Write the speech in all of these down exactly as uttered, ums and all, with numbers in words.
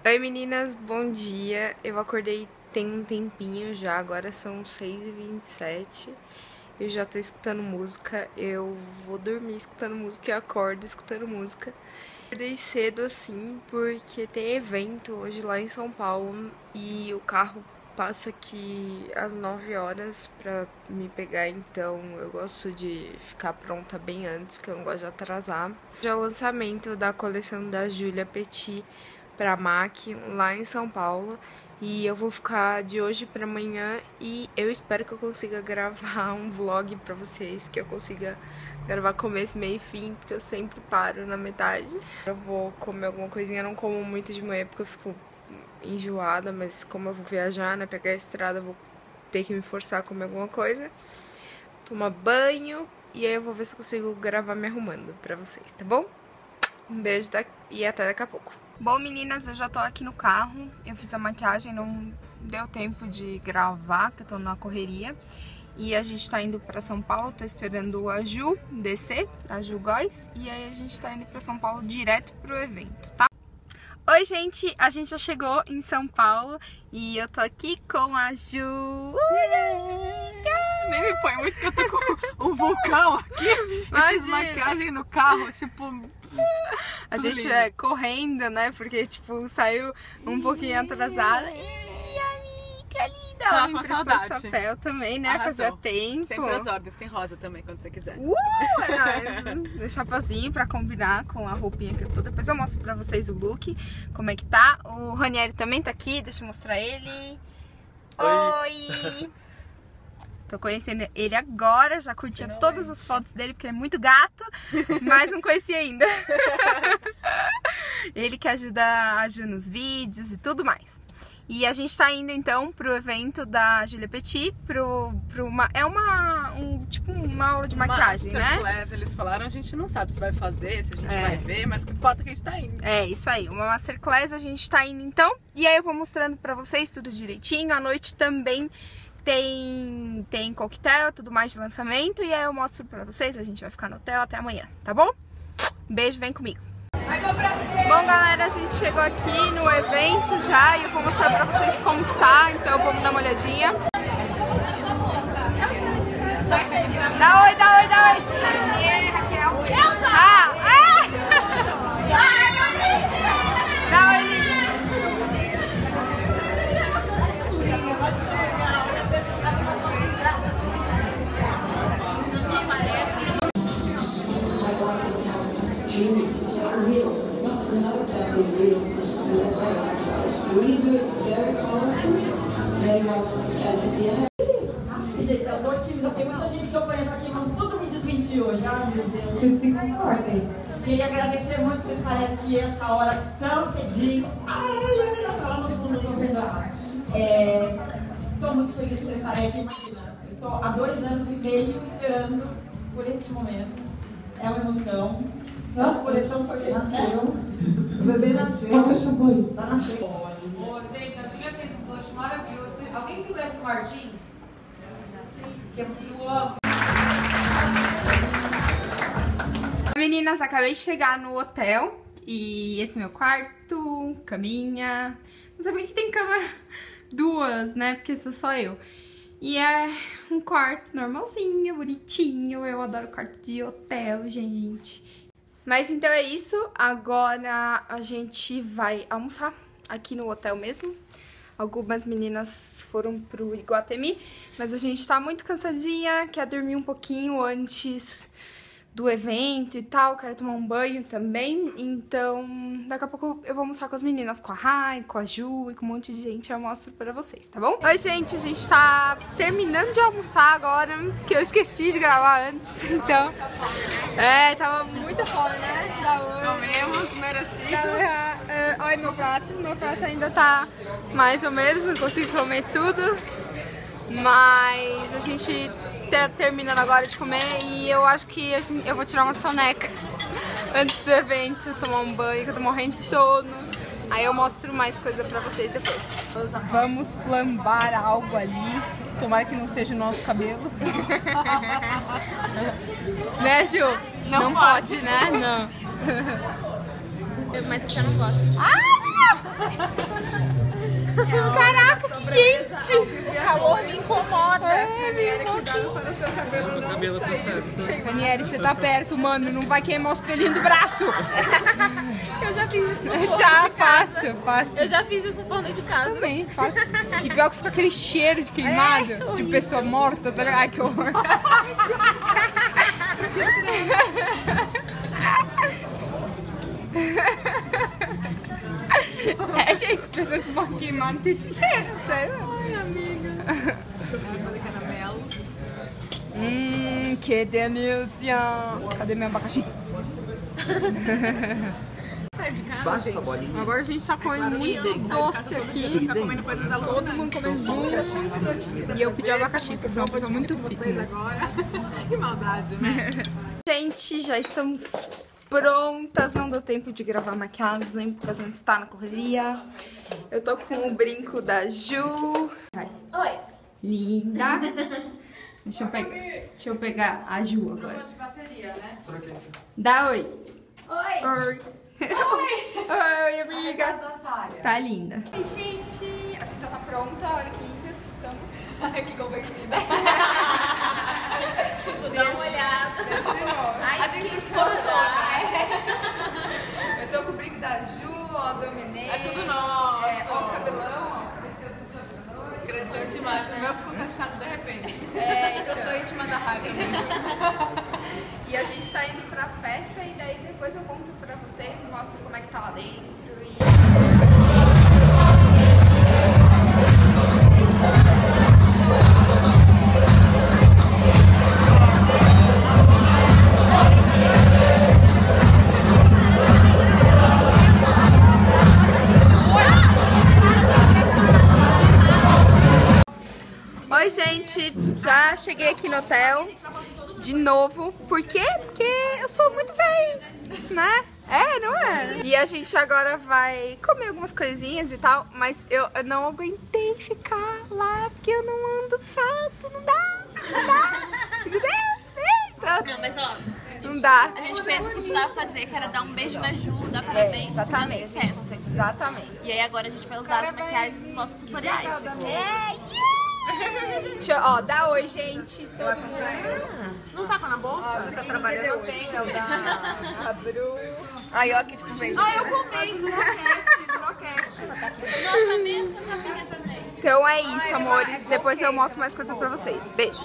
Oi meninas, bom dia. Eu acordei tem um tempinho já, agora são seis e vinte e sete. Eu já tô escutando música, eu vou dormir escutando música e acordo escutando música. Acordei cedo assim porque tem evento hoje lá em São Paulo e o carro passa aqui às nove horas pra me pegar, então eu gosto de ficar pronta bem antes, que eu não gosto de atrasar. Já é o lançamento da coleção da Julia Petit pra M A C lá em São Paulo e eu vou ficar de hoje pra amanhã e eu espero que eu consiga gravar um vlog pra vocês, que eu consiga gravar começo, meio e fim, porque eu sempre paro na metade. Eu vou comer alguma coisinha, eu não como muito de manhã porque eu fico enjoada, mas como eu vou viajar, né, pegar a estrada, eu vou ter que me forçar a comer alguma coisa, tomar banho e aí eu vou ver se eu consigo gravar me arrumando pra vocês, tá bom? Um beijo e até daqui a pouco. Bom, meninas, eu já tô aqui no carro, eu fiz a maquiagem, não deu tempo de gravar, que eu tô na correria. E a gente tá indo pra São Paulo, tô esperando a Ju descer, a Ju Góes, e aí a gente tá indo pra São Paulo direto pro evento, tá? Oi, gente, a gente já chegou em São Paulo e eu tô aqui com a Ju. Nem me põe muito que eu tô com um vulcão aqui. Eu fiz maquiagem no carro, tipo... A gente é correndo, né? Porque, tipo, saiu um pouquinho atrasada. Ih, amiga linda! Ela me emprestou o chapéu também, né? Arrasou. Fazia tempo. Sempre as ordens, tem rosa também, quando você quiser. Uh, é, chapéuzinho pra combinar com a roupinha que eu tô. Depois eu mostro pra vocês o look, como é que tá. O Ranieri também tá aqui, deixa eu mostrar ele. Oi! Oi. Tô conhecendo ele agora, já curtia Finalmente. todas as fotos dele, porque ele é muito gato, mas não conhecia ainda. Ele que ajuda a Ju nos vídeos e tudo mais. E a gente tá indo então pro evento da Julia Petit, pro, pro uma, é uma, um, tipo uma aula de maquiagem, né? Masterclass, eles falaram, a gente não sabe se vai fazer, se a gente é. vai ver, mas que importa que a gente tá indo. É, isso aí, uma Masterclass a gente tá indo então, e aí eu vou mostrando pra vocês tudo direitinho, à noite também tem, tem coquetel, tudo mais de lançamento, e aí eu mostro pra vocês, a gente vai ficar no hotel até amanhã, tá bom? Beijo, vem comigo! Bom, galera, a gente chegou aqui no evento já e eu vou mostrar pra vocês como que tá, então vamos dar uma olhadinha. Dá oi, dá oi, dá oi! Elsa! Ah, ah! Dá oi, Lili! Gente, eu tô tímida, tem muita gente que eu conheço aqui, mas tudo me desmentiu hoje. Ai, meu Deus. Se comportem. Queria agradecer muito vocês estarem aqui essa hora tão cedinho. Ai, eu tô lá no fundo, eu tô vendo ela. É, tô muito feliz de vocês estarem aqui, imagina. Eu estou há dois anos e meio esperando por este momento. É uma emoção. Nossa coleção foi feita. Nasceu. O bebê nasceu. Tá nascendo. Ô, gente, a Julia fez um blush maravilhoso. Alguém viu esse Martim? Que eu amo. Meninas, acabei de chegar no hotel e esse é meu quarto, caminha. Não sabia que tem cama duas, né? Porque sou só eu. E é um quarto normalzinho, bonitinho. Eu adoro quarto de hotel, gente. Mas então é isso. Agora a gente vai almoçar aqui no hotel mesmo. Algumas meninas foram pro Iguatemi, mas a gente tá muito cansadinha, quer dormir um pouquinho antes do evento e tal, quero tomar um banho também, então daqui a pouco eu vou almoçar com as meninas, com a Rai, com a Ju e com um monte de gente, eu mostro pra vocês, tá bom? Oi, gente, a gente tá terminando de almoçar agora, que eu esqueci de gravar antes, então... É, tava muita fome, né? Comemos, merecido. Uh, olha meu prato, meu prato ainda tá mais ou menos, não consigo comer tudo, mas a gente tá terminando agora de comer e eu acho que assim, eu vou tirar uma soneca antes do evento, tomar um banho, que eu tô morrendo de sono, aí eu mostro mais coisa pra vocês depois. Vamos flambar algo ali, tomara que não seja o nosso cabelo. Né, Ju? Não, não pode. pode, né? Não. Mas eu já não gosto. Ai, nossa! Gente, o calor me incomoda. É, Ranieri, cuidado para o seu cabelo não cabelo tá sair. certo. Ranieri, você tá perto, mano. Não vai queimar os pelinhos do braço. Eu já fiz isso no forno Já, de casa. fácil, fácil. Eu já fiz isso no forno de casa. Também, fácil. E pior que fica aquele cheiro de queimado. É, de pessoa morta, tá ligado? Ai, que horror. É, gente, pessoa que morre queimada tem esse cheiro, sério. Ai, amiga. Caramelo. Hum, que delícia. Cadê meu abacaxi? Sai de casa, Baixa gente. essa bolinha. Agora a gente tá comendo muito doce aqui. Fica comendo coisas Todo alucinantes. mundo comendo junto. E eu pedi abacaxi, porque eu sou uma pessoa muito fitness. Agora. Que maldade, né? Gente, já estamos prontas. Não deu tempo de gravar maquiagem, porque a gente está na correria. Eu tô com o brinco da Ju. Vai. Oi. Linda. Deixa eu pegar, deixa eu pegar a Ju agora. de bateria, né? Dá oi. Oi. Oi. Oi. Oi, amiga. Natália. Tá linda. Oi, gente. A gente já tá pronta. Olha que lindas que estamos. Ai, que convencida. Dá uma olhada. Ai, A gente que se esforçou, né? Eu tô com o brinco da Ju, ó, a Dominei. É tudo nosso. É, ó, o cabelão, ó. Cresceu do cabelão. Cresceu demais. O meu ficou cacheado de repente. É, então. Eu sou íntima da Raga, amigo. E a gente tá indo pra festa e daí depois eu conto pra vocês, mostro como é que tá lá dentro e... Oi, gente, já cheguei aqui no hotel de novo. Por quê? Porque eu sou muito bem, né? É, não é? E a gente agora vai comer algumas coisinhas e tal, mas eu não aguentei ficar lá porque eu não ando de salto, não dá, não dá. Não, mas ó, Não dá. a gente fez o que precisava fazer, que era dar um beijo na Ju, dar É, parabéns, exatamente, dar sucesso. exatamente. E aí agora a gente vai usar as maquiagens dos nossos tutoriais. É, Deixa, ó, dá oi, gente. Todo mundo. Não tá com na bolsa? Você tá trabalhando Tem, é o da a Bru. Aí, ó, que tipo veio. Ah, eu comprei no roquete, no roquete. Nossa, meia capinha também. Então é isso, amores. Depois eu mostro mais coisa pra vocês. Beijo.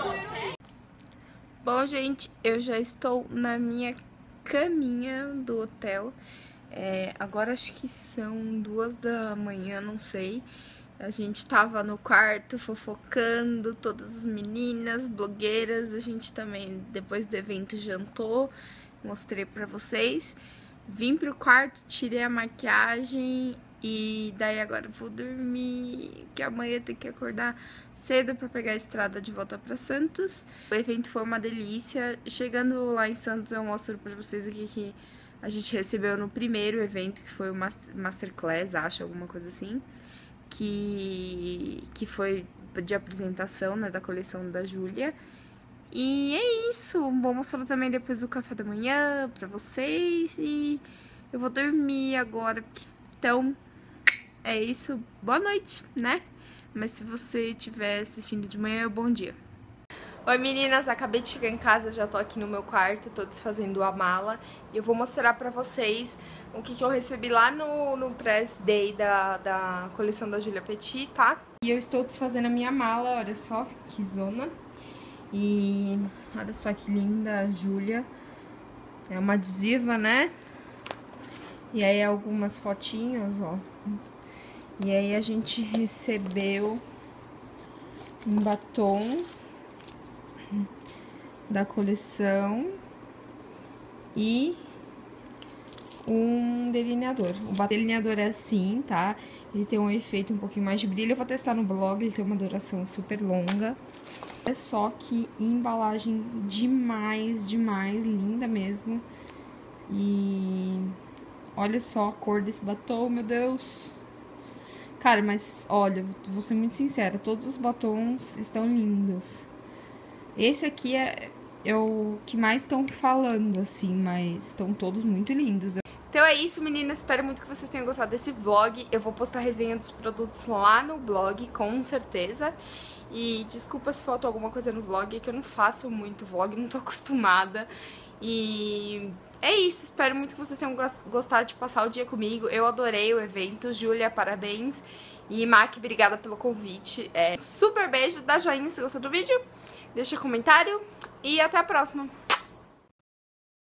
Bom, gente, eu já estou na minha caminha do hotel. É, agora acho que são duas da manhã, não sei. A gente tava no quarto fofocando, todas as meninas, blogueiras. A gente também, depois do evento, jantou. Mostrei pra vocês. Vim pro quarto, tirei a maquiagem e daí agora vou dormir, que amanhã eu tenho que acordar cedo pra pegar a estrada de volta pra Santos. O evento foi uma delícia. Chegando lá em Santos eu mostro pra vocês o que, que a gente recebeu no primeiro evento, que foi o Masterclass, acho, alguma coisa assim. Que, que foi de apresentação, né, da coleção da Júlia. E é isso, vou mostrar também depois o café da manhã pra vocês. E eu vou dormir agora. Então, é isso, boa noite, né? Mas se você estiver assistindo de manhã, bom dia. Oi meninas, acabei de chegar em casa, já tô aqui no meu quarto, tô desfazendo a mala. E eu vou mostrar pra vocês o que, que eu recebi lá no, no press day da, da coleção da Julia Petit, tá? E eu estou desfazendo a minha mala, olha só, que zona. E olha só que linda a Júlia. É uma diva, né? E aí algumas fotinhos, ó. E aí a gente recebeu um batom da coleção e um delineador. O delineador é assim, tá? Ele tem um efeito um pouquinho mais de brilho. Eu vou testar no blog, ele tem uma duração super longa. É só que embalagem demais, demais, linda mesmo. E olha só a cor desse batom, meu Deus. Cara, mas olha, vou ser muito sincera, todos os batons estão lindos. Esse aqui é, é o que mais estão falando, assim, mas estão todos muito lindos. Então é isso, meninas. Espero muito que vocês tenham gostado desse vlog. Eu vou postar resenha dos produtos lá no blog, com certeza. E desculpa se faltou alguma coisa no vlog, é que eu não faço muito vlog, não tô acostumada. E é isso, espero muito que vocês tenham gostado de passar o dia comigo. Eu adorei o evento. Júlia, parabéns. E Mac, obrigada pelo convite. É, super beijo, dá joinha se gostou do vídeo, deixa comentário e até a próxima.